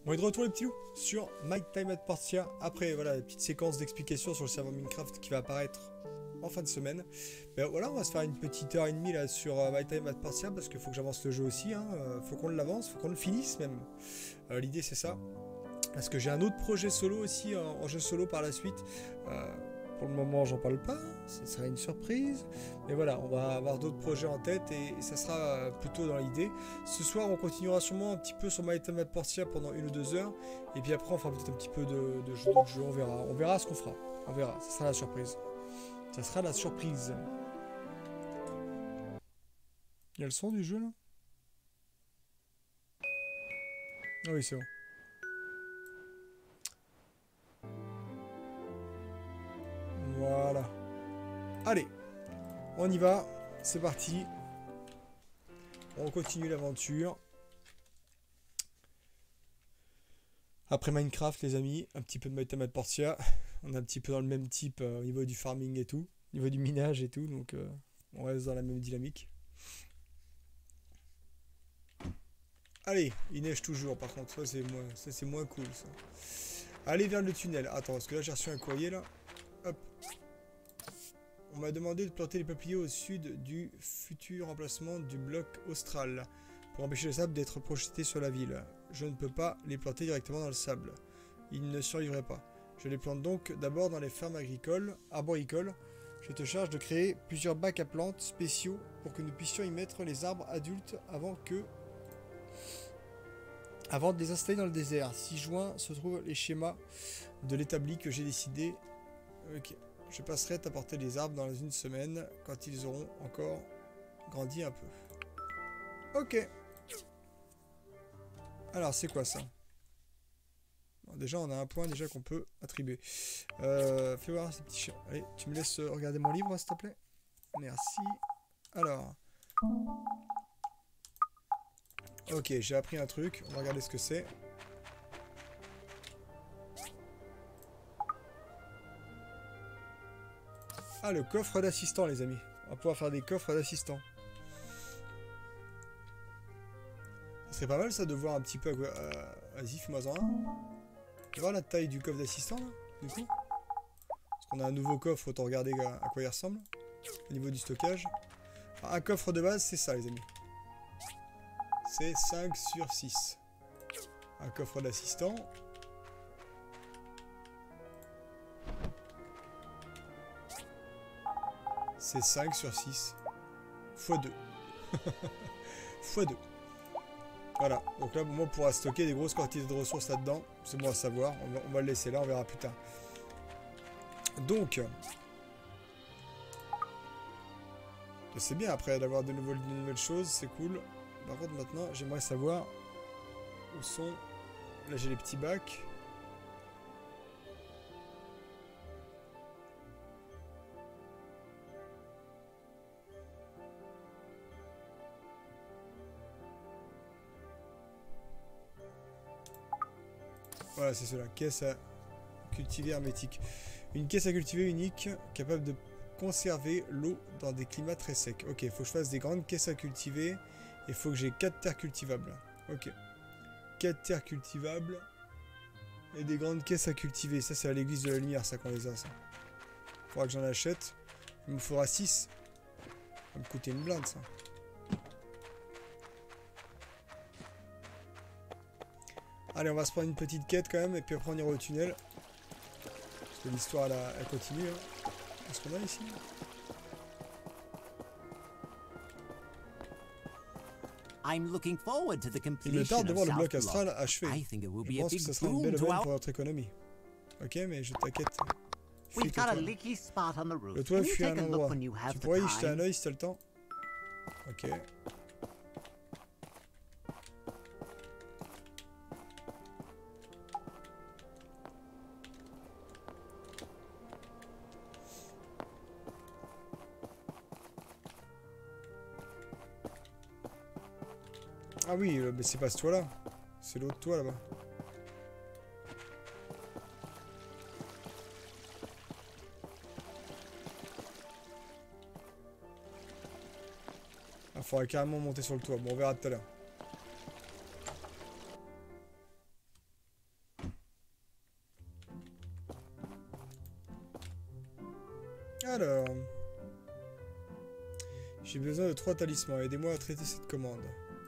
On est de retour les petits loups sur My Time at Portia. Après voilà, la petite séquence d'explications sur le serveur Minecraft qui va apparaître en fin de semaine. Ben voilà, on va se faire une petite heure et demie là sur My Time at Portia parce qu'il faut que j'avance le jeu aussi. Hein. Faut qu'on l'avance, faut qu'on le finisse même. L'idée c'est ça. Parce que j'ai un autre projet solo aussi en jeu solo par la suite. Pour le moment, j'en parle pas, ce sera une surprise. Mais voilà, on va avoir d'autres projets en tête et ça sera plutôt dans l'idée. Ce soir, on continuera sûrement un petit peu sur My Time at Portia pendant 1 ou 2 heures. Et puis après, on fera peut-être un petit peu de jeu, on verra. On verra ce qu'on fera. On verra, ça sera la surprise. Ça sera la surprise. Il y a le son du jeu là? Ah oui, c'est bon. Voilà. Allez, on y va. C'est parti. On continue l'aventure. Après Minecraft, les amis, un petit peu de My Time at Portia. On est un petit peu dans le même type au niveau du farming et tout. Au niveau du minage et tout. Donc on reste dans la même dynamique. Allez, il neige toujours par contre. Ça c'est moins cool ça. Allez vers le tunnel. Attends, parce que là j'ai reçu un courrier là. Hop. On m'a demandé de planter les peupliers au sud du futur emplacement du bloc austral pour empêcher le sable d'être projeté sur la ville. Je ne peux pas les planter directement dans le sable. Ils ne survivraient pas. Je les plante donc d'abord dans les fermes arboricoles. Je te charge de créer plusieurs bacs à plantes spéciaux pour que nous puissions y mettre les arbres adultes avant de les installer dans le désert. 6 juin se trouvent les schémas de l'établi que j'ai décidé. Ok. Je passerai t'apporter les arbres dans 1 semaine, quand ils auront encore grandi un peu. Ok. Alors, c'est quoi ça? Bon, déjà, on a un point déjà qu'on peut attribuer. Fais voir ces petits chiens. Allez, tu me laisses regarder mon livre, s'il te plaît? Merci. Alors. Ok, j'ai appris un truc. On va regarder ce que c'est. Ah, le coffre d'assistant, les amis. On va pouvoir faire des coffres d'assistants. Ce serait pas mal, ça, de voir un petit peu... Vas-y, fais-moi en un. Tu vois la taille du coffre d'assistant, là, du coup? Parce qu'on a un nouveau coffre, autant regarder à quoi il ressemble. Au niveau du stockage. Enfin, un coffre de base, c'est ça, les amis. C'est 5 sur 6. Un coffre d'assistant. C'est 5 sur 6. x2. x2. Voilà. Donc là, moi, on pourra stocker des grosses quantités de ressources là-dedans. C'est bon à savoir. On va le laisser là. On verra plus tard. Donc. C'est bien après d'avoir de nouvelles choses. C'est cool. Par contre, maintenant, j'aimerais savoir où sont... Là, j'ai les petits bacs. Voilà, c'est cela. Caisse à cultiver hermétique. Une caisse à cultiver unique, capable de conserver l'eau dans des climats très secs. Ok, il faut que je fasse des grandes caisses à cultiver. Et il faut que j'ai 4 terres cultivables. Ok. 4 terres cultivables. Et des grandes caisses à cultiver. Ça, c'est à l'église de la lumière, ça, qu'on les a, ça. Faudra que j'en achète. Il me faudra 6. Ça va me coûter une blinde, ça. Allez, on va se prendre une petite quête quand même, et puis après on ira au tunnel. Parce que l'histoire, elle continue. Hein. Qu'est-ce qu'on a ici? Il me tarde de voir le bloc astral achevé. Je pense que ce sera une belle aubaine pour notre économie. Ok, mais je t'inquiète. Le toit fuit à un endroit. Tu pourrais y jeter un oeil si t'as le temps? Ok. Ah oui, mais c'est pas ce toit là. C'est l'autre toit là-bas. Il faudrait carrément monter sur le toit. Bon, on verra tout à l'heure. Alors... J'ai besoin de 3 talismans. Aidez-moi à traiter cette commande.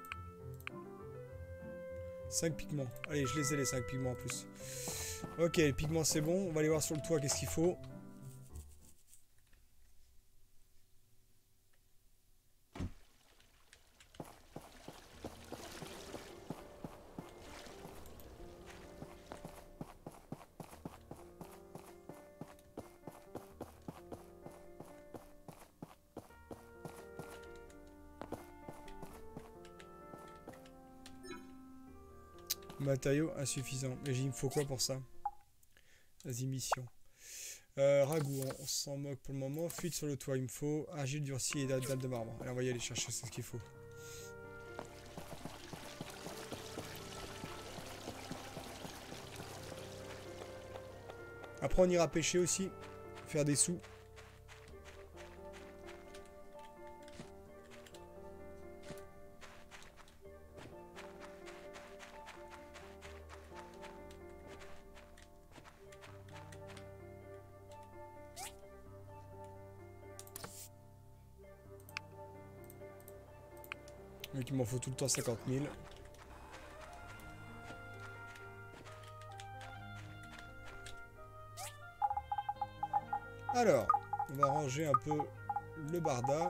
5 pigments. Allez, je les ai les 5 pigments en plus. Ok, les pigments c'est bon. On va aller voir sur le toit qu'est-ce qu'il faut. Matériaux insuffisants. Mais il me faut quoi pour ça? Vas-y, mission. Ragoût, on s'en moque pour le moment. Fuite sur le toit, il me faut argile, durci et dalle de marbre. Allez, on va y aller chercher ce qu'il faut. Après, on ira pêcher aussi. Faire des sous. Donc il m'en faut tout le temps 50 000. Alors, on va ranger un peu le barda.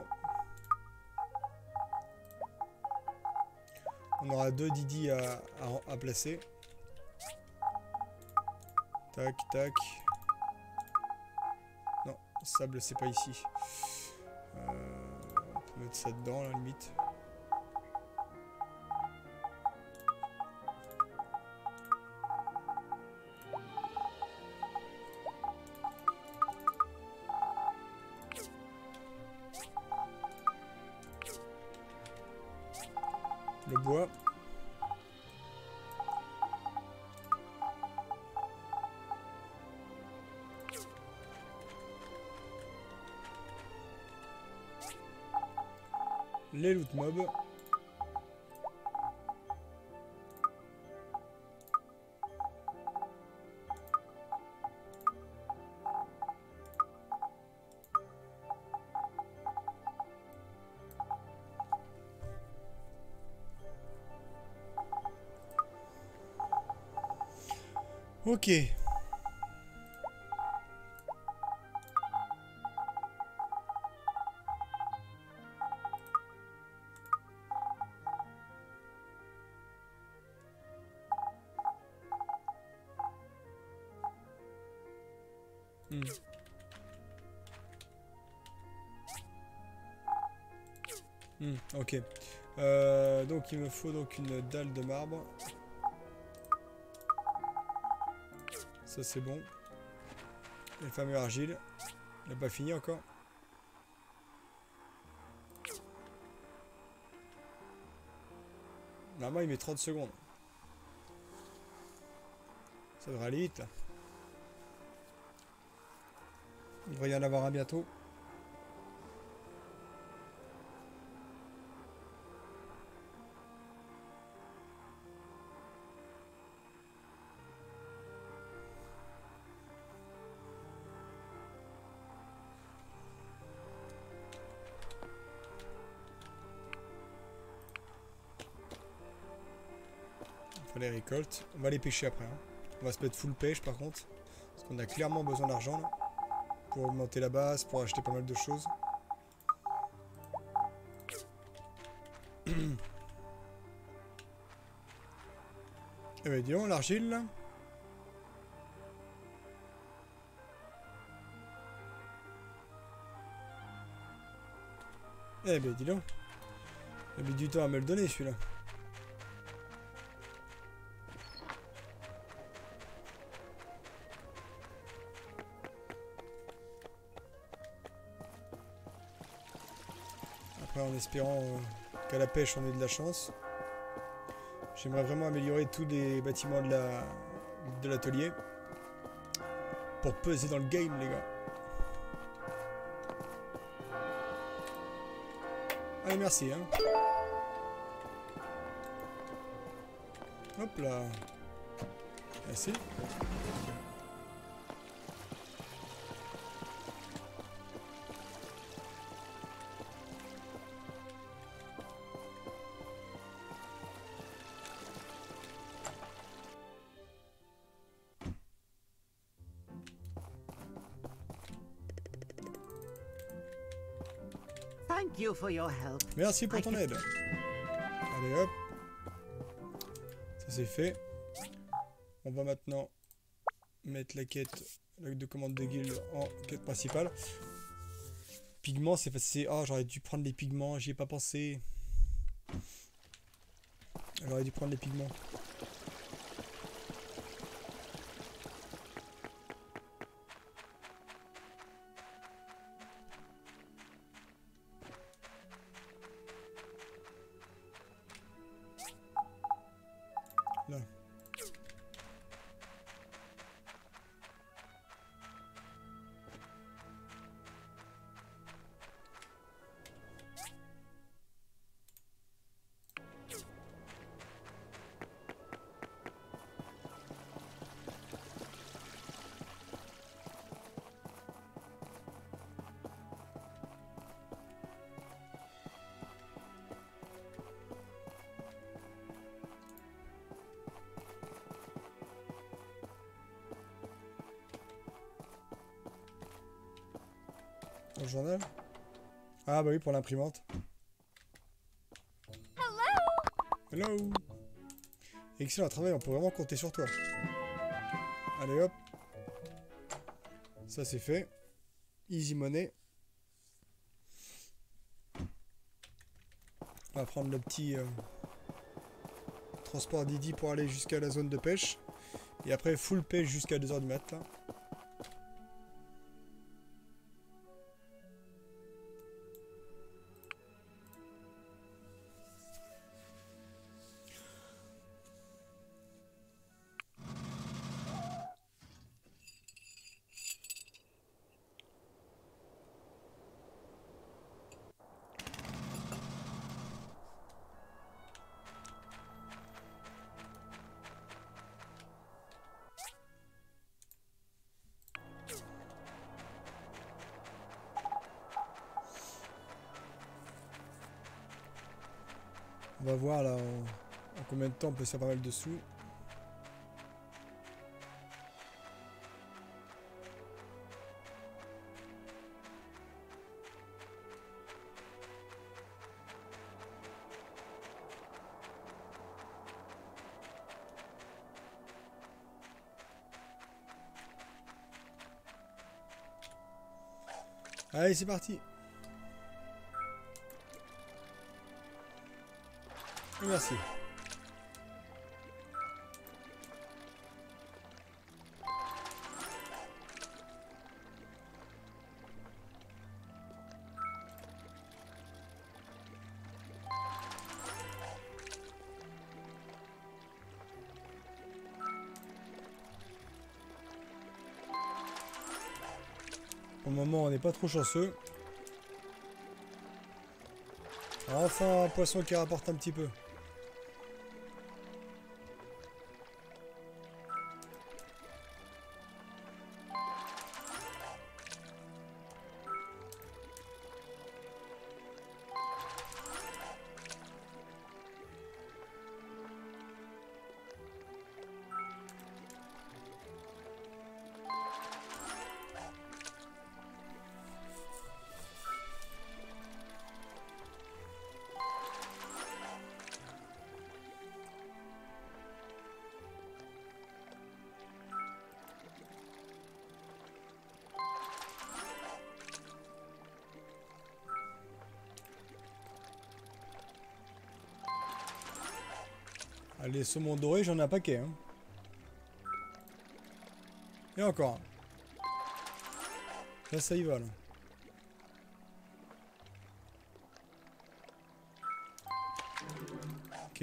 On aura 2 Didi à placer. Tac, tac. Non, sable c'est pas ici. On peut mettre ça dedans à la limite. Le bois. Les loot mobs. Ok. Ok. Donc il me faut donc une dalle de marbre. Ça c'est bon. Les fameux argile. Il n'a pas fini encore. Normalement il met 30 secondes. Ça devrait aller vite là. Il devrait y en avoir un bientôt. Les récoltes. On va les pêcher après. Hein. On va se mettre full pêche par contre. Parce qu'on a clairement besoin d'argent là. Pour augmenter la base, pour acheter pas mal de choses. Eh ben dis donc, l'argile là. Eh ben dis donc. Il a mis du temps à me le donner celui-là. En espérant qu'à la pêche on ait de la chance. J'aimerais vraiment améliorer tous les bâtiments de l'atelier pour peser dans le game les gars. Allez merci hein. Hop là. Merci. Thank you for your help. Merci pour ton aide. Allez hop. Ça c'est fait. On va maintenant mettre la quête de commande de guilde en quête principale. Pigments, c'est passé. Oh, j'aurais dû prendre les pigments, j'y ai pas pensé. J'aurais dû prendre les pigments. Là. Dans le journal. Ah bah oui, pour l'imprimante. Hello. Excellent travail, on peut vraiment compter sur toi. Allez hop. Ça c'est fait. Easy money. On va prendre le petit transport Didi pour aller jusqu'à la zone de pêche. Et après full pêche jusqu'à 2 h du matin. On va voir là en combien de temps on peut se faire pas mal de sous. Allez, c'est parti. Merci. Pour le moment, on n'est pas trop chanceux. Enfin, un poisson qui rapporte un petit peu. Les saumons dorés, j'en ai un paquet. Hein. Et encore. Là, ça y va. Là. Ok.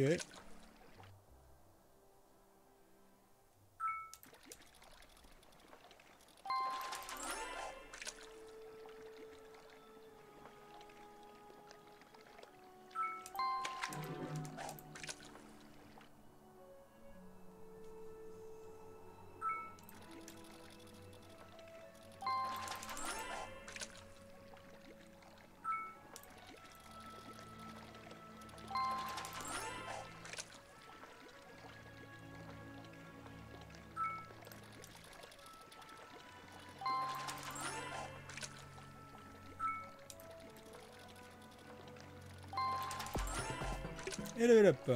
Et level up.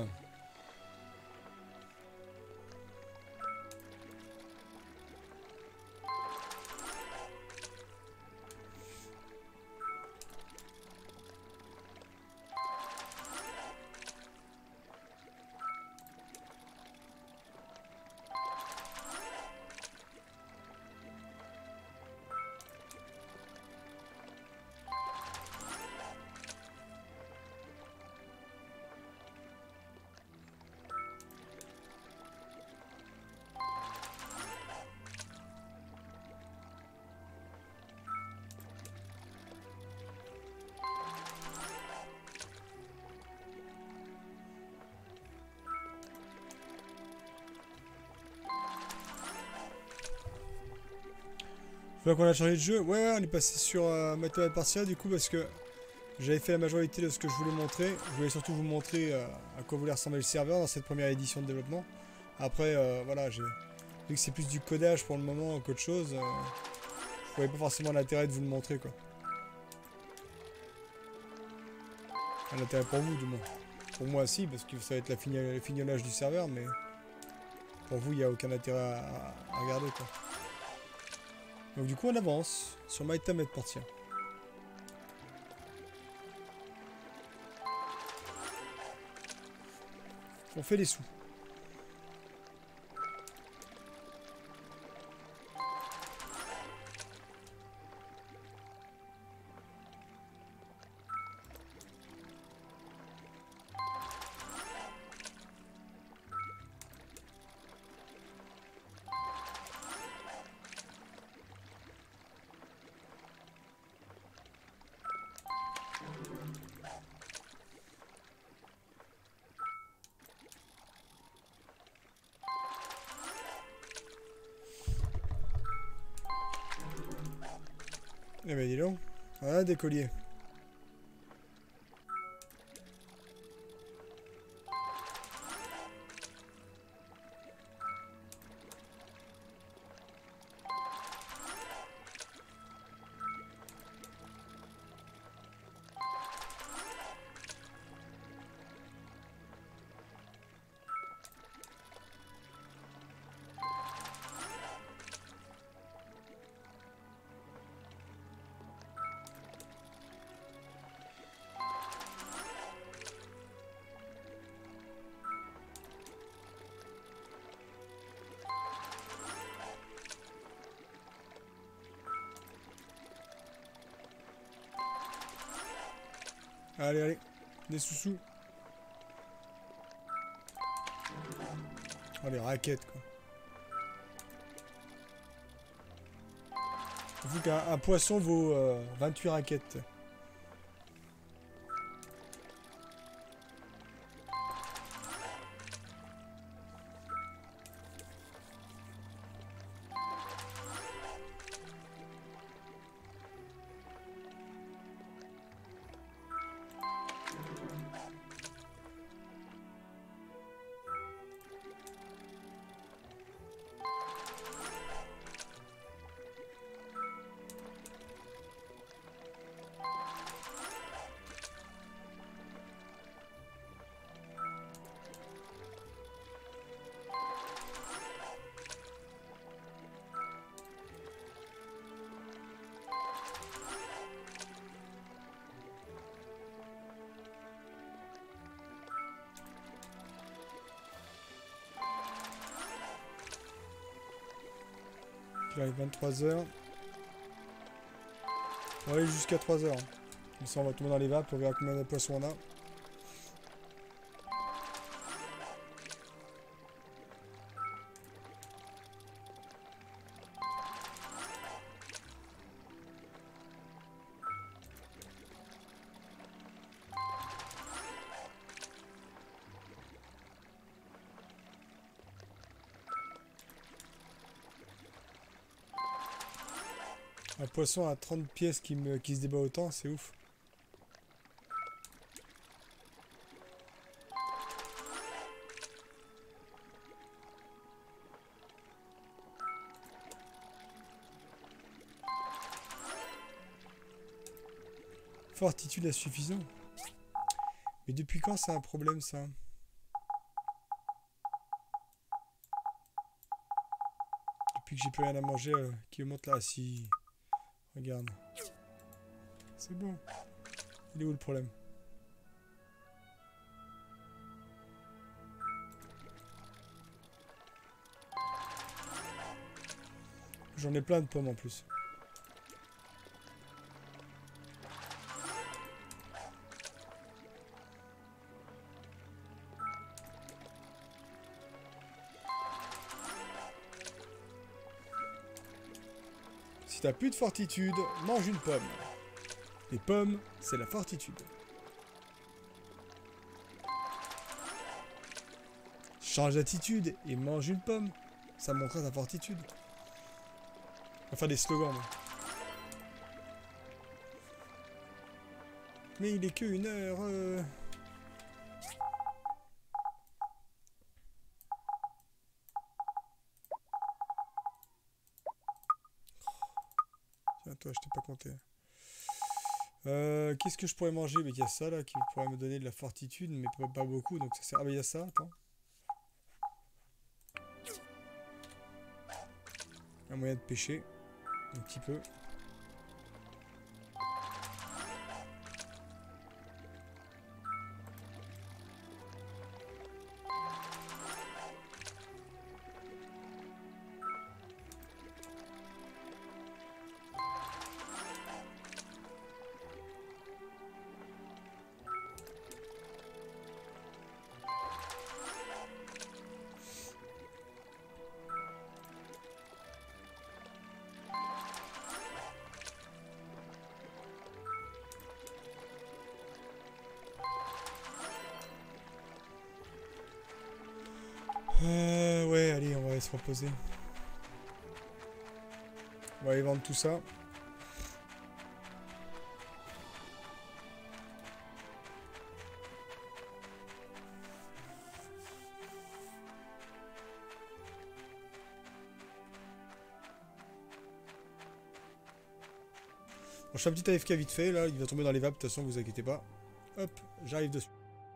Faut qu'on a changé de jeu. Ouais, on est passé sur Might Time at Portia du coup parce que j'avais fait la majorité de ce que je voulais montrer. Je voulais surtout vous montrer à quoi voulait ressembler le serveur dans cette première édition de développement. Après, voilà, j'ai vu que c'est plus du codage pour le moment qu'autre chose. Je voyais pas forcément l'intérêt de vous le montrer quoi. Enfin, l'intérêt pour vous du moins. Pour moi si, parce que ça va être le fignolage du serveur, mais pour vous il n'y a aucun intérêt à regarder quoi. Donc du coup on avance sur Might Time at Portia. On fait les sous. Eh ben dis donc, voilà des colliers. Allez, allez, des sous-sous. Oh, les raquettes, quoi. Vu qu'un poisson vaut 28 raquettes. Il arrive 23h. On va aller jusqu'à 3h. Comme ça, on va tomber dans les vapes pour voir combien de poissons on a. Un poisson à 30 pièces qui se débat autant, c'est ouf. Fortitude insuffisant. Mais depuis quand c'est un problème ça? Depuis que j'ai plus rien à manger, qui monte là, si... Regarde. C'est bon. Il est où le problème? J'en ai plein de pommes en plus. Si t'as plus de fortitude, mange une pomme. Les pommes, c'est la fortitude. Change d'attitude et mange une pomme. Ça montrera ta fortitude. On va faire des slogans, moi. Mais il est que 1h. Tiens, toi, je t'ai pas compté. Qu'est-ce que je pourrais manger? Mais il y a ça là qui pourrait me donner de la fortitude, mais pas beaucoup. Donc ça sert. Ah, mais il y a ça, attends. Un moyen de pêcher. Un petit peu. Ouais, allez, on va aller se reposer. On va aller vendre tout ça. Bon, je fais un petit AFK vite fait, là, il va tomber dans les vapes, de toute façon, vous inquiétez pas. Hop, j'arrive dessus.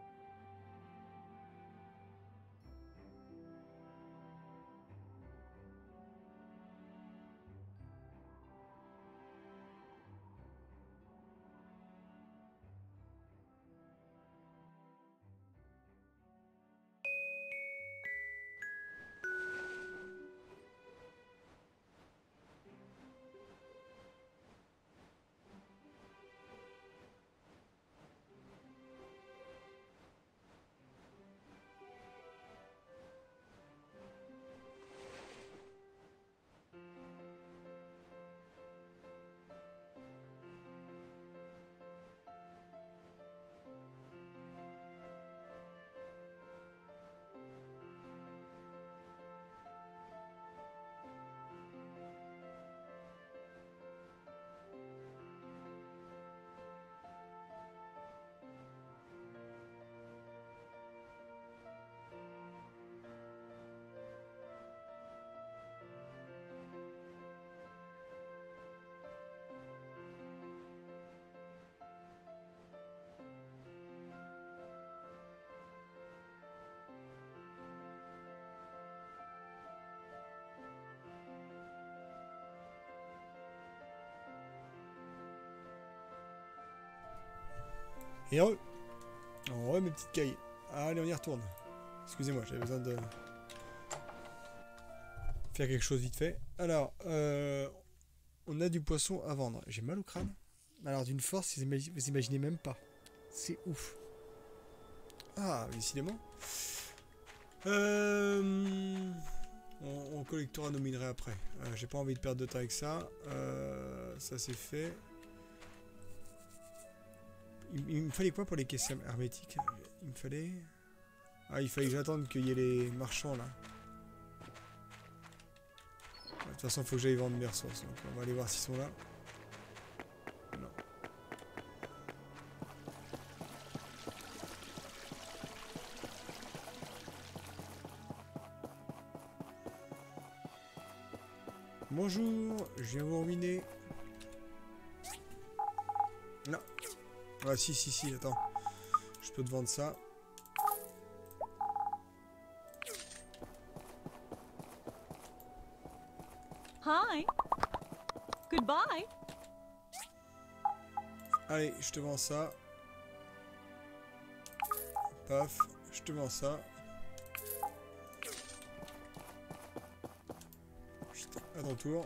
Et mes petites cailles. Allez, on y retourne. Excusez-moi, j'avais besoin de faire quelque chose vite fait. Alors, on a du poisson à vendre. J'ai mal au crâne. Alors, d'une force, vous imaginez même pas. C'est ouf. Ah, décidément. On collectera nos minerais après. J'ai pas envie de perdre de temps avec ça. Ça, c'est fait. Il me fallait quoi pour les caisses hermétiques? Il me fallait... Ah, il fallait que j'attende qu'il y ait les marchands, là. De toute façon, il faut que j'aille vendre mes ressources. Donc, on va aller voir s'ils sont là. Non. Bonjour, je viens vous ruiner. Non. Ah, si, attends. Je peux te vendre ça. Hi. Goodbye. Allez, je te vends ça. Paf, je te vends ça. À ton tour.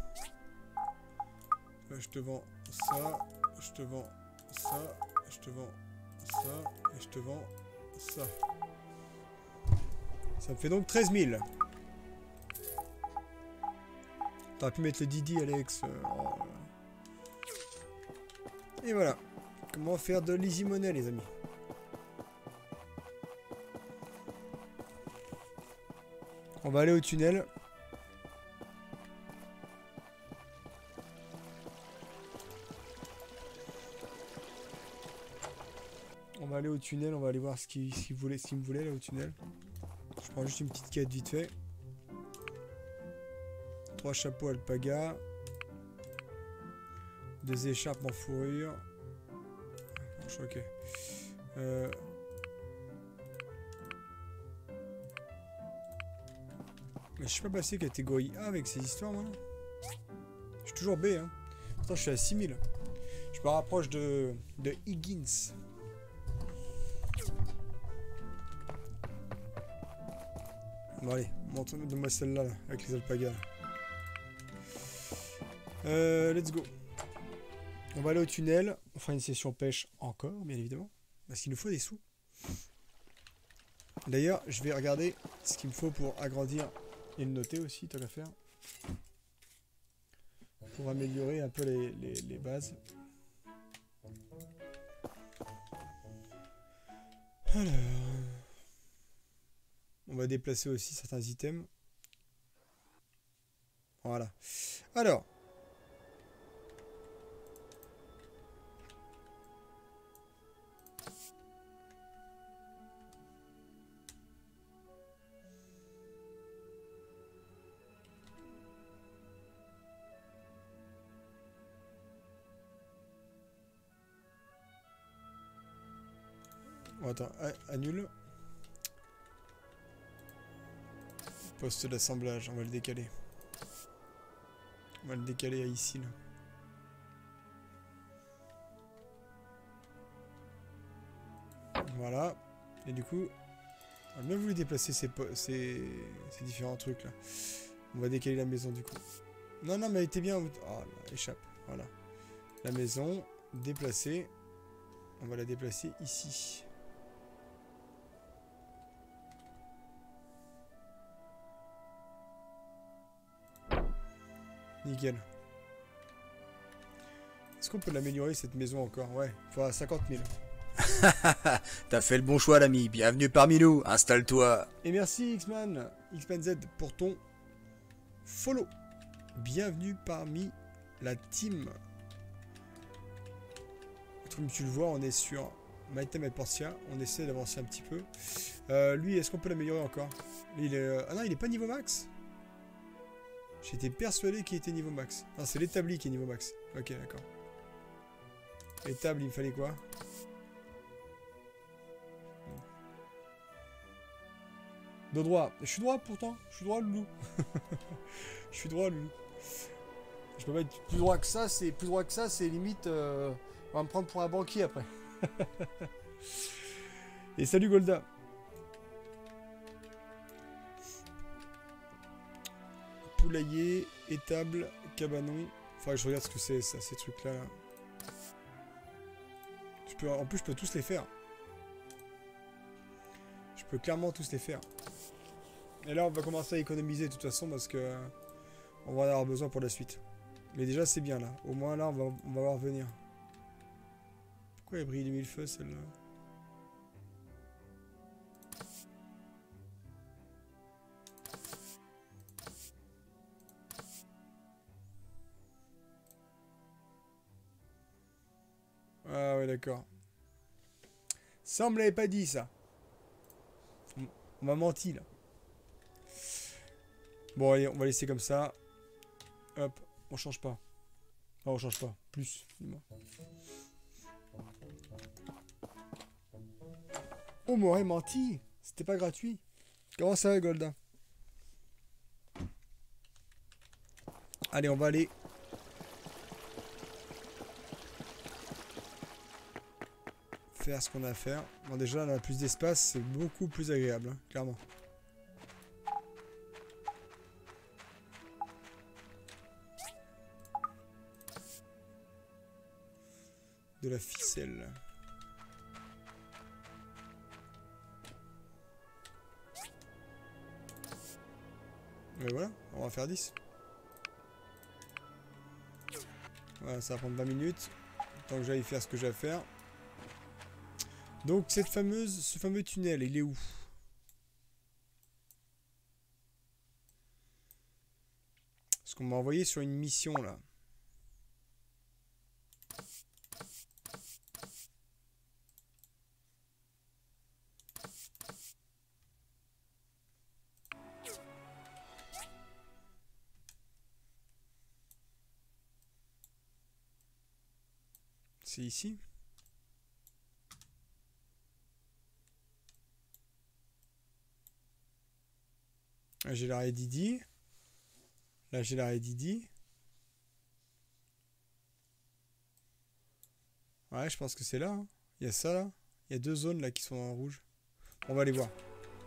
Je te vends ça. Je te vends ça. Je te vends ça. Et je te vends ça. Ça me fait donc 13 000. T'aurais pu mettre le Didi, Alex. Et voilà. Comment faire de l'easy money, les amis. On va aller au tunnel. On va aller au tunnel, on va aller voir ce qu'il me voulait là au tunnel. Je prends juste une petite quête vite fait. 3 chapeaux alpaga. 2 écharpes en fourrure. Ok. Mais je suis pas passé catégorie A avec ces histoires, moi. Je suis toujours B, hein. Pourtant, je suis à 6000. Je me rapproche de Higgins. Bon, allez, montre-moi celle-là, là, avec les alpagas. Let's go. On va aller au tunnel. On fera une session pêche encore, bien évidemment. Parce qu'il nous faut des sous. D'ailleurs, je vais regarder ce qu'il me faut pour agrandir et le noter aussi, tant qu'à faire. Pour améliorer un peu les bases. Alors... On va déplacer aussi certains items. Voilà. Alors... Oh, attends, annule. Poste d'assemblage, on va le décaler. On va le décaler à ici, là. Voilà. Et du coup, on a bien voulu déplacer ces différents trucs, là. On va décaler la maison, du coup. Non, non, mais elle était bien. Oh, là, échappe. Voilà. La maison, déplacée. On va la déplacer ici. Nickel. Est-ce qu'on peut l'améliorer cette maison encore? Ouais, il faudra 50 000. T'as fait le bon choix, l'ami. Bienvenue parmi nous. Installe-toi. Et merci X-Man, X-Man-Z pour ton follow. Bienvenue parmi la team. Comme tu le vois, on est sur MyTime et Portia. On essaie d'avancer un petit peu. Lui, est-ce qu'on peut l'améliorer encore? Lui, il est... Ah non, il est pas niveau max. J'étais persuadé qu'il était niveau max. Non, c'est l'établi qui est niveau max. Ok, d'accord. Établi, il me fallait quoi? De droit. Je suis droit pourtant. Je suis droit, le loup. Je suis droit, le loup. Je peux pas être plus droit que ça. C'est plus droit que ça. C'est limite... On va me prendre pour un banquier après. Et salut Golda. Poulailler, étable, cabanon. Faudrait que je regarde ce que c'est ça, ces trucs-là. En plus, je peux tous les faire. Je peux clairement tous les faire. Et là, on va commencer à économiser de toute façon parce que on va en avoir besoin pour la suite. Mais déjà, c'est bien là. Au moins là, on va voir venir. Pourquoi elle brille de mille feux celle-là? Ah ouais, d'accord. Ça, on me l'avait pas dit, ça. On m'a menti, là. Bon, allez, on va laisser comme ça. Hop, on change pas. Non, on change pas. Plus, dis-moi. On m'aurait menti. C'était pas gratuit. Comment ça va, Golda? Allez, on va aller. Faire ce qu'on a à faire. Bon, déjà, là, on a plus d'espace. C'est beaucoup plus agréable, hein, clairement. De la ficelle. Et voilà, on va faire 10. Voilà, ça va prendre 20 minutes. Tant que j'aille faire ce que j'ai à faire. Donc ce fameux tunnel, il est où? Parce qu'on m'a envoyé sur une mission là. C'est ici. Là j'ai l'arrêt Didi. Là j'ai l'arrêt Didi. Ouais, je pense que c'est là. Hein. Il y a ça là. Il y a deux zones là qui sont en rouge. On va aller voir.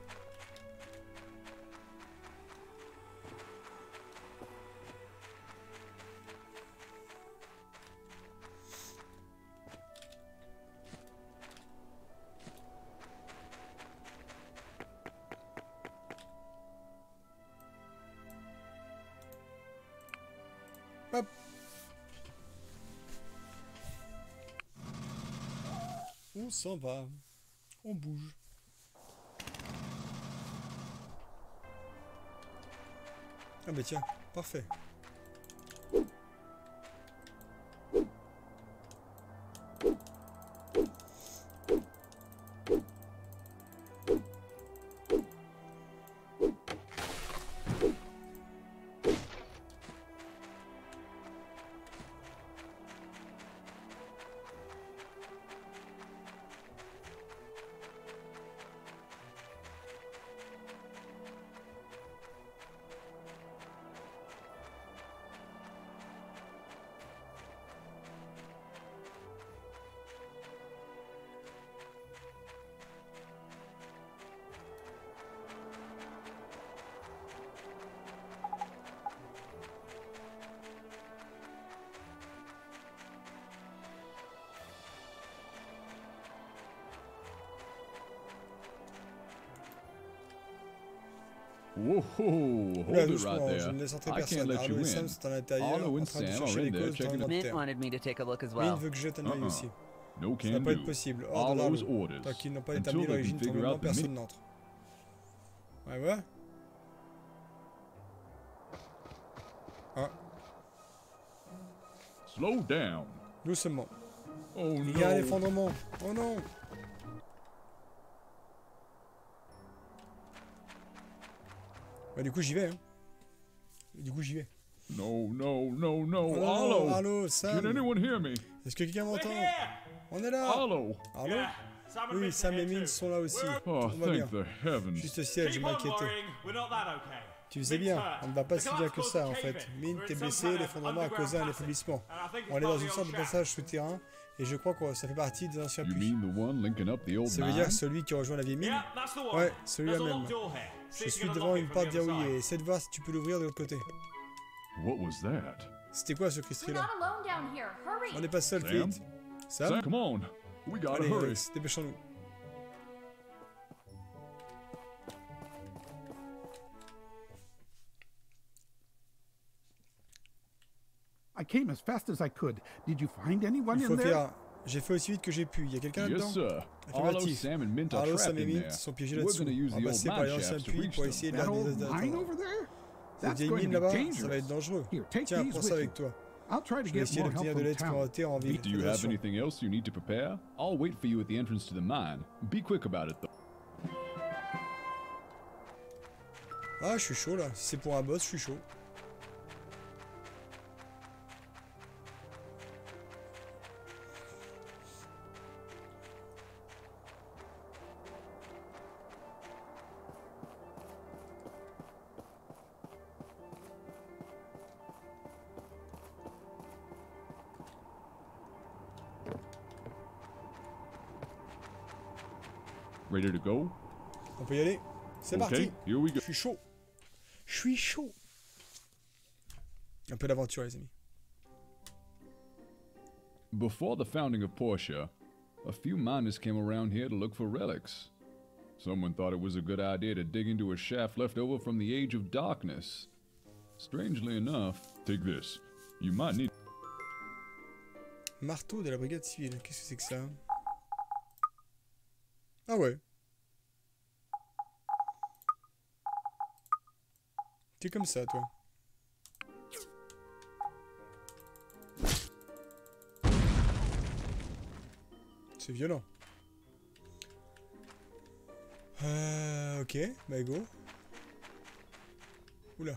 Hop. On s'en va. On bouge. Ah bah tiens, parfait. Whoa, hold Là, it doucement, right je there. ne laisse entrer I can't personne. let you Arlo et Sam in. sont à l'intérieur Arlo en and train de Sam chercher are les in there causes de checking l'inventaire. Mint wanted me to take a look as Mint well. veut que je jette un œil aussi. No Ça can va pas être do. possible. Hors de Arlo's l'Arlo. orders. Tant qu'ils n'ont pas Until établi they can l'origine de ton figure mouvement, out the meaning. personne n'entre. Ouais, ouais. Ah, Slow down. doucement. Oh Il y a un no. effondrement. Oh non. Bah du coup j'y vais. Hein. Du coup j'y vais. No, no, no, no. Oh, non, Arlo. Arlo, Can Sam. anyone hear me? Est-ce que quelqu'un m'entend? We're here. On est là. Arlo. Arlo? Sam and Oui, Mint Sam are et here Mint too. sont là aussi. Oh, Tout va bien. thank the heavens. Juste au ciel, je Keep on m'inquiétais. worrying, we're not that okay. Tu faisais Mint's bien, hurt. on ne va pas The si bien collapse que caused ça a en cave-in. fait. Mint We're est in some blessé, kind of l'effondrement a causé un underground affaiblissement. passage. And I think it's On est dans part of une the sorte old de shack. passage souterrain et je crois que ça fait partie des anciens You puits. mean the one linking up the old Ça veut dire mine? celui qui rejoint la vieille mine? Yeah, that's the one. Ouais, celui-là There's a même. locked door here. See Je if you suis can devant unlock une it from porte the other verrouillée. side. Essaie de voir si tu peux l'ouvrir de l'autre côté. What was that? C'était quoi ce We're cri not là? alone down here. Hurry! On n'est pas seul, Sam? Kate. Sam? Come on. We gotta Allez, hurry. Alex, dépêchons-nous. I came as fast as I could. Did you find anyone Il in faut there? faire... J'ai fait aussi vite que j'ai pu. Il y a quelqu'un Yes, là-dedans? sir. Arlo, Affirmatif. Sam, and Mint are Arlo, trapped Sam et in Mint there. sont piégés We're là-dessous. gonna use On the va old passer par mine les anciens shafts to puits reach pour them. essayer de That les old mine atteindre. over there? Cette That's vieille going mine to be là-bas, ça dangerous. va être dangereux. Here, take Tiens, these prends with ça you. avec toi. I'll try to Je vais get essayer more help d'obtenir de from l'aide town. supplémentaire en ville. Do you Fais have attention. anything else you need to prepare? I'll wait for you at the entrance to the mine. Be quick about it, though. Ah, je suis chaud là. Si c'est pour un boss, je suis chaud. Ready to go? On peut y aller. C'est parti. Okay, here we Je go. suis chaud. Je suis chaud. Un peu d'aventure, les amis. Before the founding of Portia, a few miners came around here to look for relics. Someone thought it was a good idea to dig into a shaft left over from the Age of Darkness. Strangely enough, take this. You might need... Marteau de la brigade civile. Qu'est-ce que c'est que ça? Ah ouais. T'es comme ça, toi. C'est violent. Ok, bah go. Oula.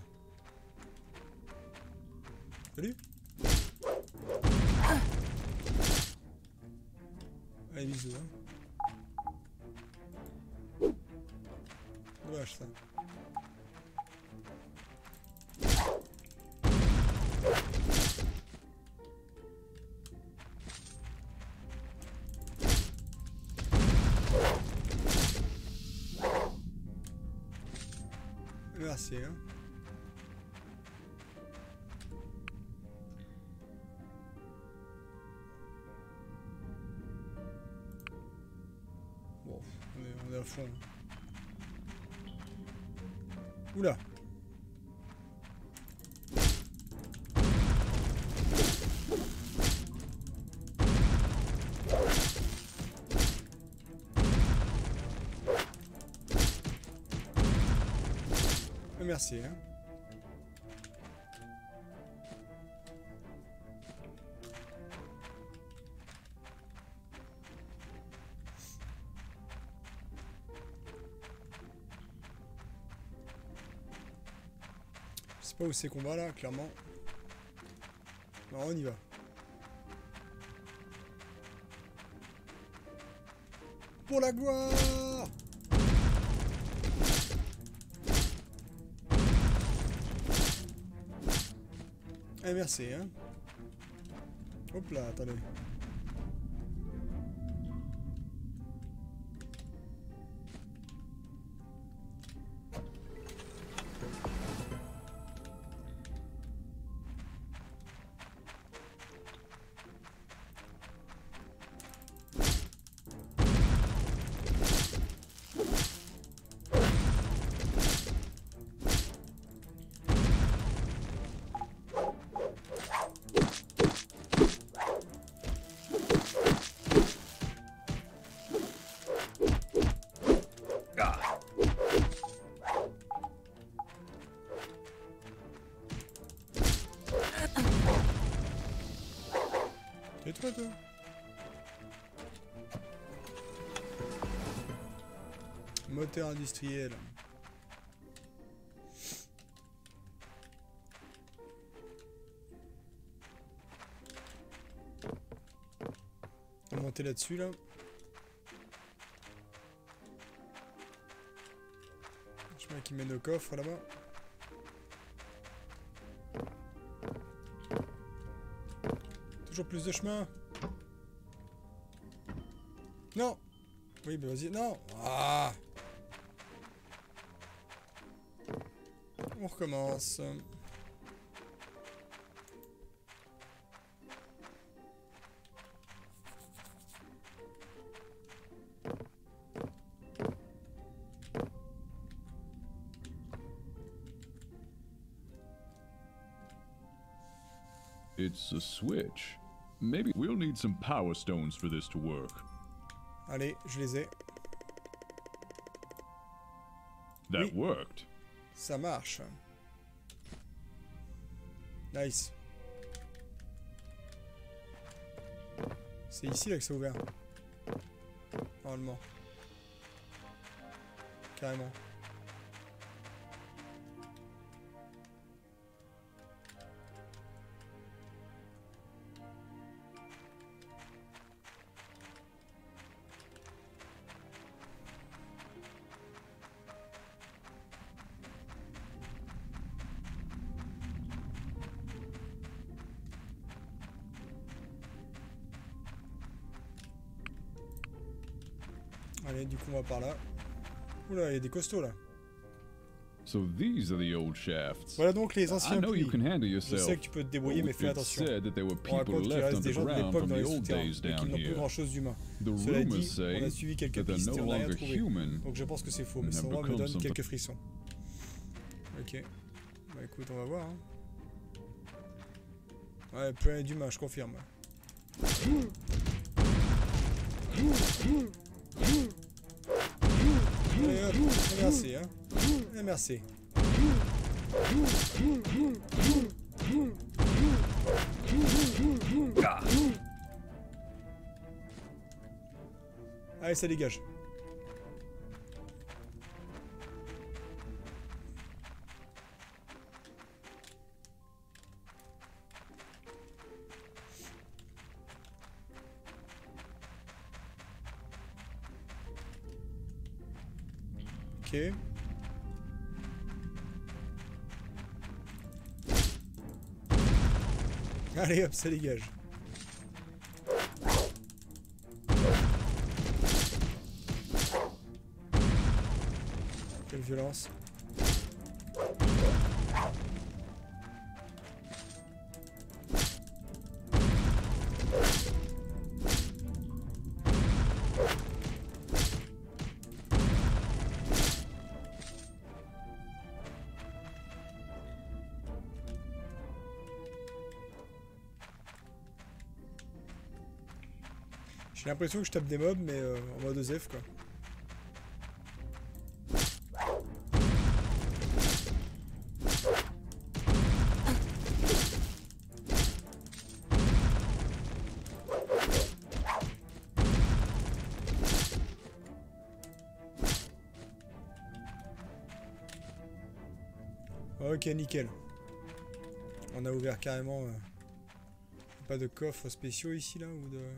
Salut. Allez, bisous, hein. Dommage, ça. Merci, hein. Bon, on est à fond. Oula. Merci, hein. Je sais pas où c'est qu'on va là, clairement. Non, on y va. Pour la gloire! Eh merci, hein. Hop là, attendez. Et toi, toi? Moteur industriel. On va monter là-dessus, là. Chemin qui mène au coffre, là-bas. Toujours plus de chemin. Non. Oui, bah vas-y. Non. Ah. On recommence. It's a switch. Maybe we'll need some power stones for this to work. Allez, je les ai. That Oui. worked. Ça marche. Nice. C'est ici là que c'est ouvert. Normalement. Carrément. Allez, du coup, on va par là. Oula, il y a des costauds là. So these are the old shafts. Voilà donc les I anciens know you puits. can handle Je yourself. sais que tu peux te débrouiller, mais fais It's attention. said that there were On people raconte qu'il left reste des gens de underground l'époque from dans the les old souterrains, days mais down qui n'ont plus here. grand chose d'humain. The Cela rumors dit, say on a suivi quelques that they're pistes et no on n'a rien longer trouvé. human. Donc je pense que c'est faux, mais and cet have endroit me become donne something. quelques frissons. Ok. Bah écoute, on va voir. Hein. Ouais, plus rien d'humain, je confirme. Allez hop, merci hein. Et merci. Allez, ça dégage. Ok. Allez hop, ça dégage. Quelle violence. J'ai l'impression que je tape des mobs, mais en mode OZEF quoi. Ok, nickel. On a ouvert carrément... pas de coffres spéciaux ici là ou de...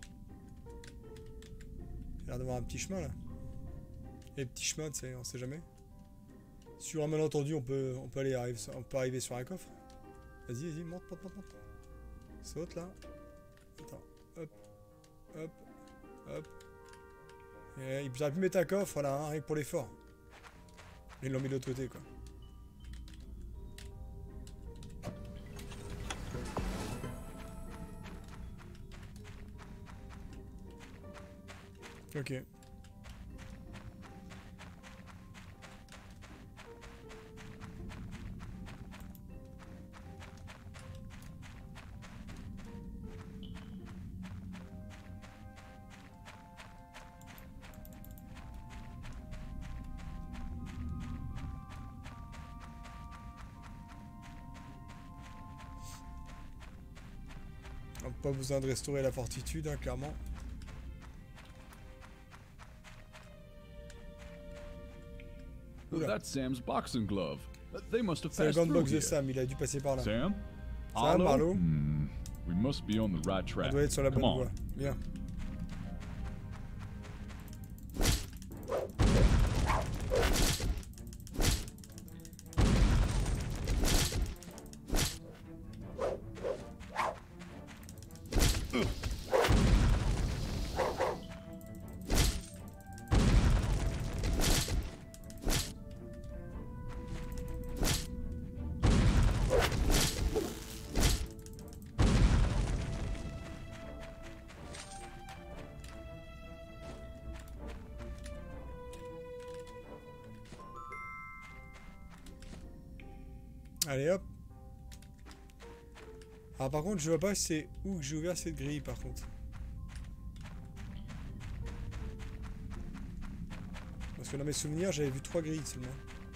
Il y a l'air d'avoir un petit chemin là. Et les petits chemins, tu sais, on sait jamais. Sur un malentendu, on peut arriver sur un coffre. Vas-y, vas-y, monte. Saute là. Attends, hop, hop, hop. Et il aurait pu mettre un coffre là, hein, rien que pour l'effort. Ils l'ont mis de l'autre côté quoi. Ok. On n'a pas besoin de restaurer la fortitude, hein, clairement. Oula. That's Sam's boxing glove. They must have C'est la passed grande through box de here. Sam, il a dû passer par là. Sam? Sam, Marlowe? We must be on the right On track. doit être sur la Come bonne on. voie. Bien. Allez hop. Alors par contre je vois pas c'est où que j'ai ouvert cette grille par contre. Parce que dans mes souvenirs j'avais vu 3 grilles seulement.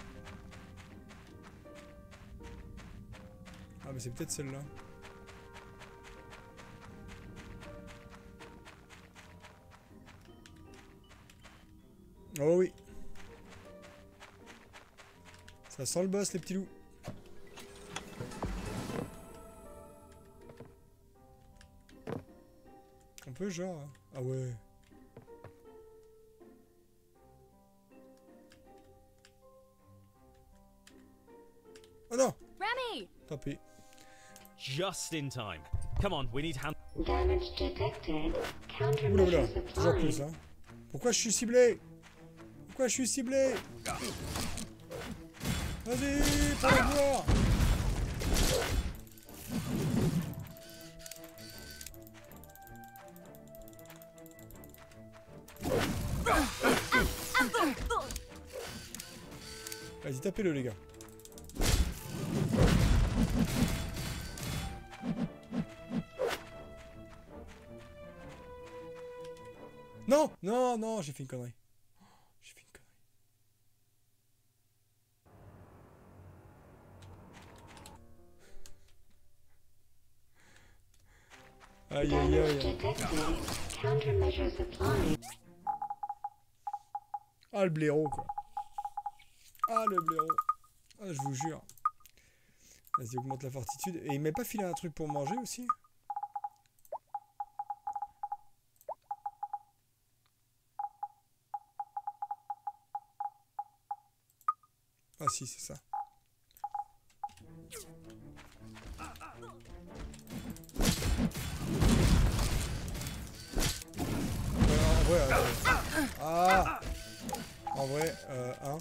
Ah mais c'est peut-être celle-là. Oh oui. Ça sent le boss les petits loups. Un peu genre... hein. Ah ouais. Oh non. Remy! Tant pis. Just in time. Come on, we need hand. Damage detected. Oula oula. Countermeasures Toujours applied. plus hein. Pourquoi je suis ciblé? Pourquoi je suis ciblé? Vas-y, prends le pouvoir. Vas-y, tapez-le, les gars. Non, non, non, j'ai fait une connerie. J'ai fait une connerie. Aïe, aïe, aïe. Ah, le blaireau, quoi. Ah, le blaireau. Ah, je vous jure. Vas-y, augmente la fortitude. Et il m'a pas filé un truc pour manger aussi? Ah si, c'est ça. En vrai, ah, en vrai, un.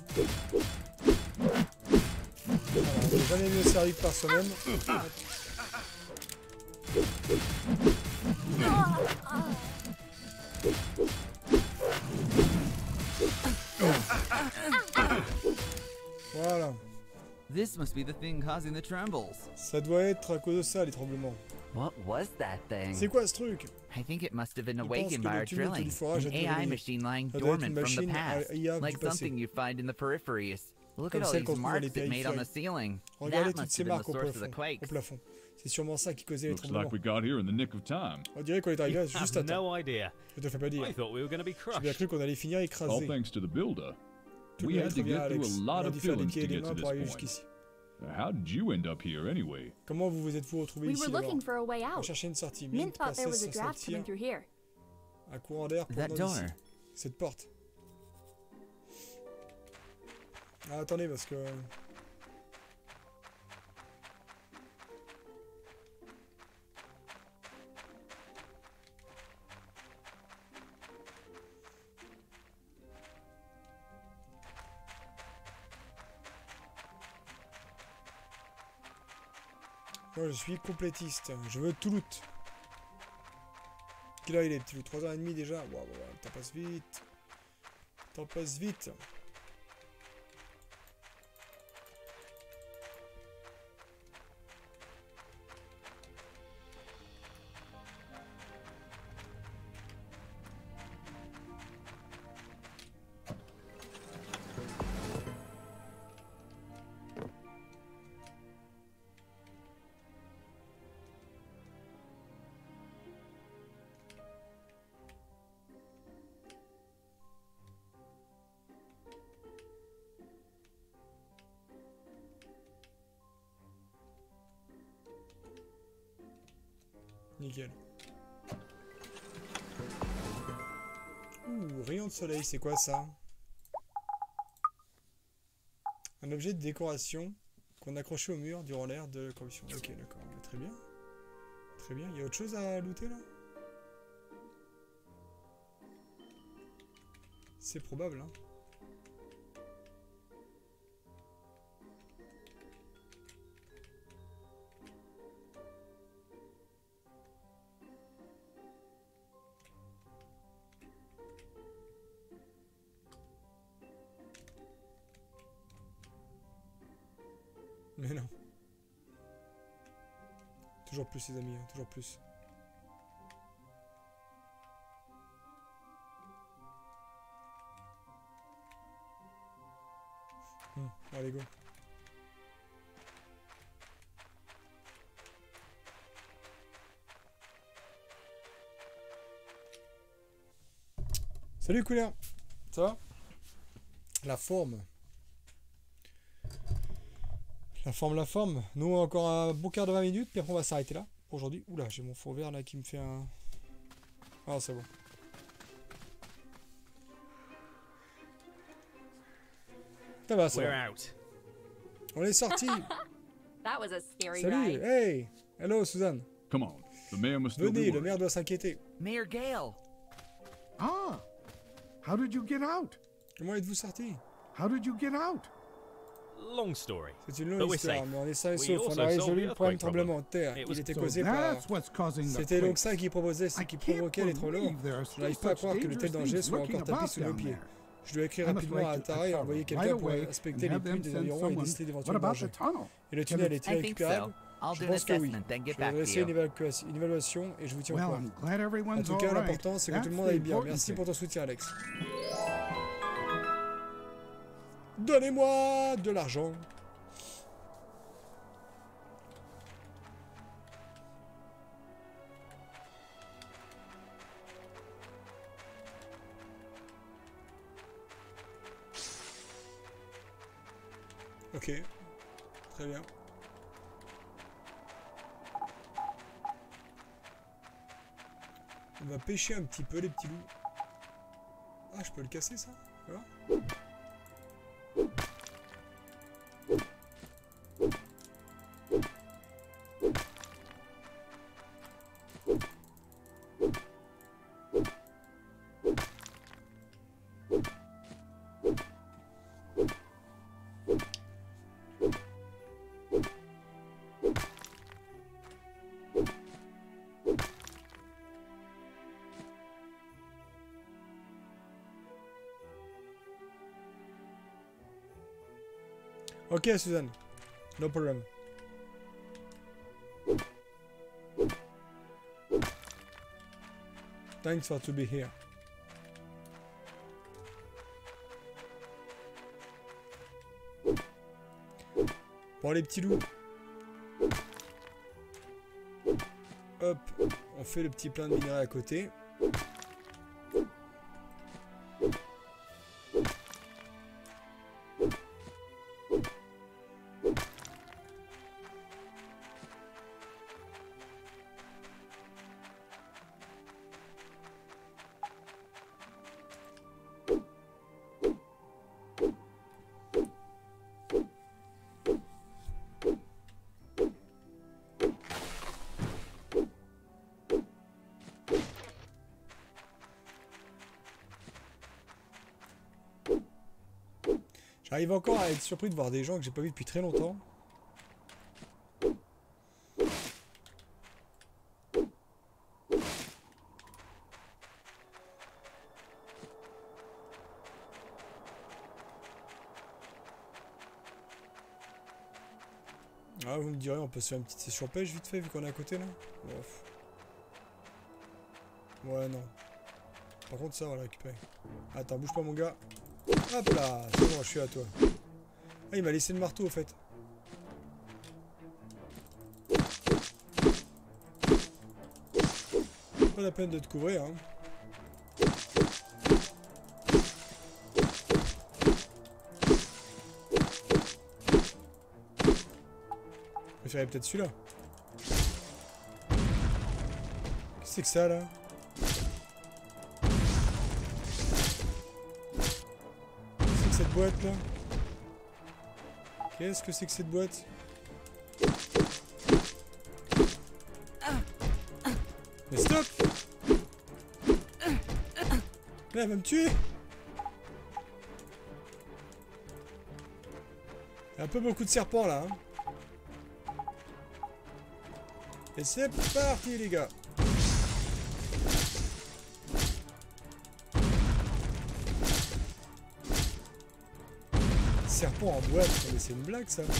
Alors, on n'est jamais mieux servi que par soi-même. Voilà. This must be the thing causing the trembles. Ça doit être à cause de ça, les tremblements. What was that thing? C'est quoi ce truc? I think it must have been Je pense awakened que by le our tumulte drilling. du forage a An dû AI réveiller. machine lying Ça doit être dormant une from the machine past, IA du like passé. something you find in the peripheries. Look Comme at all celle these qu'on trouve dans marks les it made on the périphéries. ceiling. Regardez That toutes must ces have been the marques au source of the plafond. quakes. Au plafond. C'est sûrement ça qui causait les Looks tremblements. like we got here in the nick of time. On dirait qu'on est arrivé juste à Have temps. no idea. Je te fais pas dire. I thought we were going to be J'ai bien crushed. cru qu'on allait finir All écrasé. thanks to the builder. Tout We le had monde to revient, get through Alex. a On lot a of dû faire des fillings pieds et to des get mains to pour arriver this point. jusqu'ici. How did you end up here anyway? Comment vous êtes-vous retrouvés We ici were d'abord? looking for a way On out. cherchait une sortie. Mint Mint thought there was a passait sans draft coming sortir. through here. Un courant d'air pour That dans door. ici. Cette porte. Ah, attendez, parce que... Moi, je suis complétiste. Je veux tout loot. Quelle heure il est, petit loot? 3h30 déjà. Waouh, waouh, le temps passe vite. Le temps passe vite. Nickel. Ouh, rayon de soleil, c'est quoi ça? Un objet de décoration qu'on accrochait au mur durant l'ère de la corruption. Ok, d'accord, bah, très bien. Très bien, il y a autre chose à looter là? C'est probable, hein. Mais non. Toujours plus, les amis, hein, toujours plus. Allez, go. Salut, couleur. Ça va? La forme. La forme. Nous, encore un bon quart de 20 minutes, puis après on va s'arrêter là pour aujourd'hui. Oula, j'ai mon fond vert là qui me fait un... Ah, c'est bon. Ça va, ça We're va. out. On est sorti. That was a scary Salut, ride. hey. Hello, Suzanne. Come on, the mayor must still Venez, be le maire worried. doit s'inquiéter. Mayor Gale. Ah, How did you get out? Comment êtes-vous sorti? How did you get out? Long story. C'est une But longue we're histoire, safe. mais on est sain et We sauf. On also a solved résolu the le problème earthquake tremblement de problem. terre. It Il was était So causé par... that's what's causing the C'était donc quake. ça qui proposait, ce I qui can't provoquait les tremblements. believe there are Je n'arrive still pas à such croire que de tels dangerous dangers things soient lurking encore tapis about sous nos down pieds. there. Je dois écrire I must rapidement à write to Tara et Tara envoyer right quelqu'un pour away inspecter and les have puits them des send environs et someone. décider What d'éventuels about dangers. the tunnel? Et le tunnel est I think irrécupérable? so. I'll Je do an pense que oui. assessment, then get Je vais back to dresser you. une évaluation et je vous tiens au Well, courant. I'm glad En everyone's tout all cas, right. l'important c'est que tout le That's monde the aille bien. important Merci thing. pour ton soutien, Alex. Donnez-moi de l'argent. Ok, très bien. On va pêcher un petit peu les petits loups. Ah, je peux le casser ça? Voilà. Ok, Suzanne. No problem. Thanks for to be here. Bon, les petits loups. Hop, on fait le petit plein de minerais à côté. J'arrive encore à être surpris de voir des gens que j'ai pas vus depuis très longtemps. Ah, vous me direz, on peut se faire une petite session pêche vite fait vu qu'on est à côté là. Ouf. Ouais, non. Par contre, ça, on va le récupérer. Attends, bouge pas, mon gars. Hop là, c'est bon, je suis à toi. Ah, il m'a laissé le marteau, au fait. Pas la peine de te couvrir, hein. Je préférais peut-être celui-là. Qu'est-ce que c'est que ça, là? Cette boîte là. Qu'est-ce que c'est que cette boîte? Mais stop! Là, elle va me tuer! Il y a un peu beaucoup de serpents là. Hein. Et c'est parti les gars! Serpent en boîte, mais c'est une blague ça.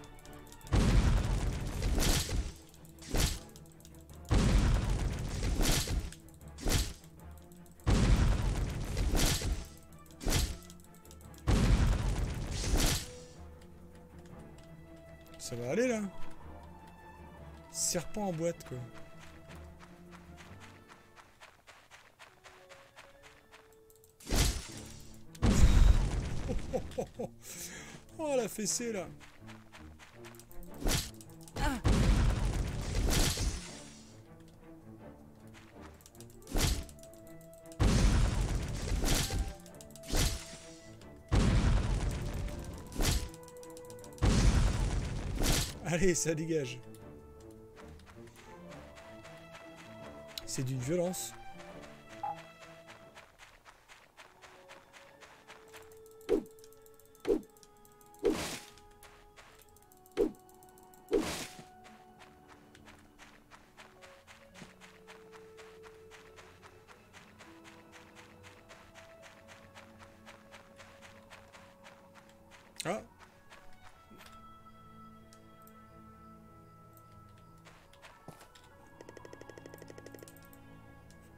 Ça va aller là. Serpent en boîte quoi. Oh la fessée là. Allez, ça dégage. C'est d'une violence.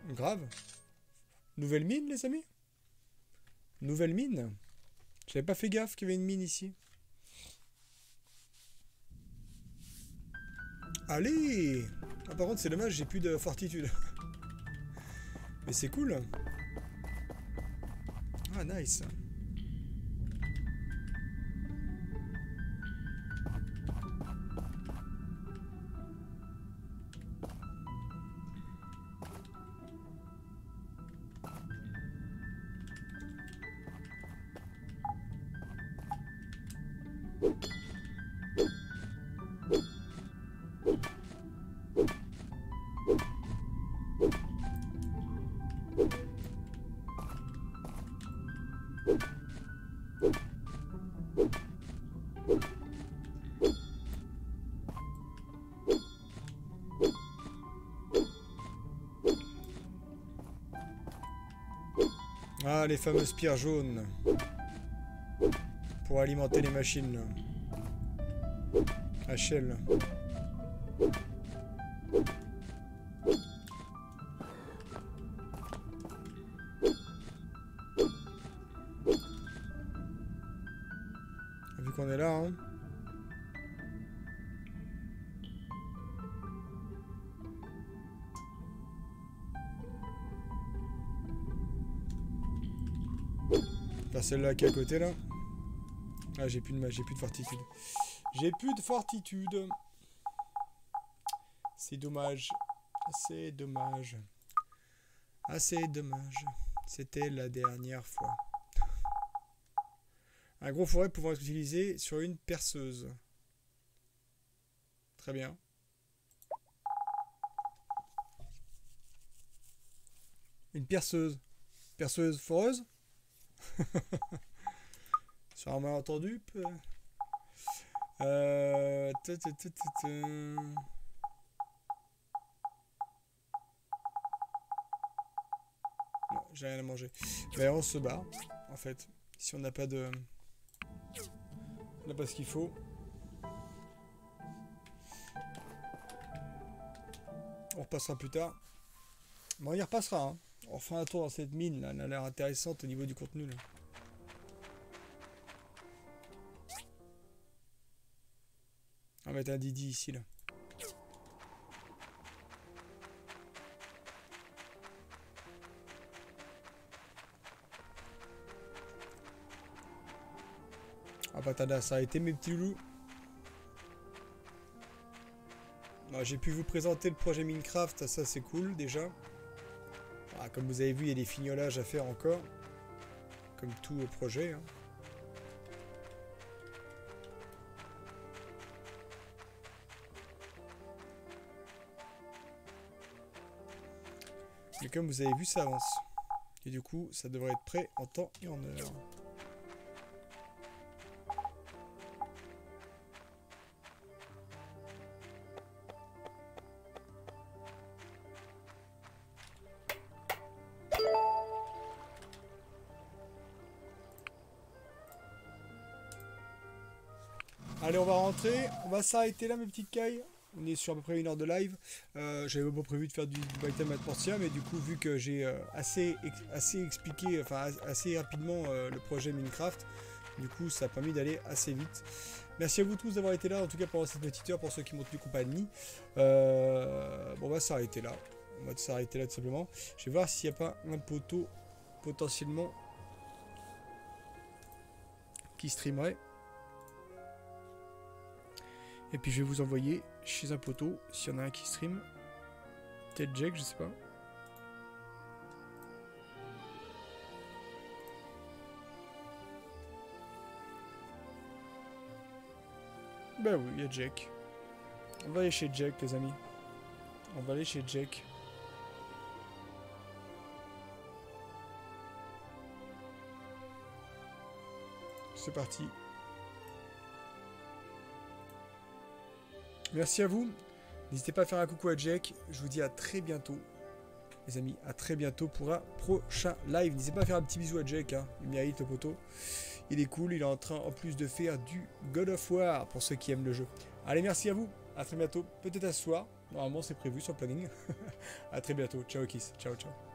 Grave. Nouvelle mine, les amis? Nouvelle mine? J'avais pas fait gaffe qu'il y avait une mine ici. Allez! Ah, par contre, c'est dommage, j'ai plus de fortitude. Mais c'est cool. Ah, nice. Ah, les fameuses pierres jaunes. Pour alimenter les machines. HL. Vu qu'on est là, hein. Là, celle-là qui est à côté, là. Ah, j'ai plus de fortitude. J'ai plus de fortitude. C'est dommage. C'est dommage. Ah, c'est dommage. C'était la dernière fois. Un gros forêt pouvant être utilisé sur une perceuse. Très bien. Une perceuse. Perceuse foreuse? Sur un malentendu. Non, j'ai rien à manger. Mais on se barre, en fait. Si on n'a pas de... On n'a pas ce qu'il faut. On repassera plus tard. Bon, on y repassera, hein. On fera un tour dans cette mine, là. Elle a l'air intéressante au niveau du contenu, là. On va mettre un Didi ici, là. Ah, patada, ça a été mes petits loups. J'ai pu vous présenter le projet Minecraft, ça c'est cool déjà. Ah, comme vous avez vu, il y a des fignolages à faire encore. Comme tout projet. Hein. Mais comme vous avez vu, ça avance. Et du coup, ça devrait être prêt en temps et en heure. Allez, on va rentrer. On va s'arrêter là, mes petites cailles. On est sur à peu près 1 heure de live. J'avais pas prévu de faire du Mytime at Portia, mais du coup, vu que j'ai assez expliqué, enfin assez rapidement le projet Minecraft, du coup, ça a permis d'aller assez vite. Merci à vous tous d'avoir été là, en tout cas pendant cette petite heure, pour ceux qui m'ont tenu compagnie. Bon, on va s'arrêter là. On va s'arrêter là tout simplement. Je vais voir s'il n'y a pas un poteau potentiellement qui streamerait. Et puis je vais vous envoyer chez un poteau, s'il y en a un qui stream. Peut-être Jack, je sais pas. Bah oui, il y a Jack. On va aller chez Jack, les amis. On va aller chez Jack. C'est parti. Merci à vous. N'hésitez pas à faire un coucou à Jack. Je vous dis à très bientôt. Les amis, à très bientôt pour un prochain live. N'hésitez pas à faire un petit bisou à Jack. Hein. Il mérite le poteau. Il est cool. Il est en train en plus de faire du God of War pour ceux qui aiment le jeu. Allez, merci à vous. À très bientôt, peut-être à ce soir. Normalement, c'est prévu sur le planning. À très bientôt. Ciao, Kiss. Ciao, ciao.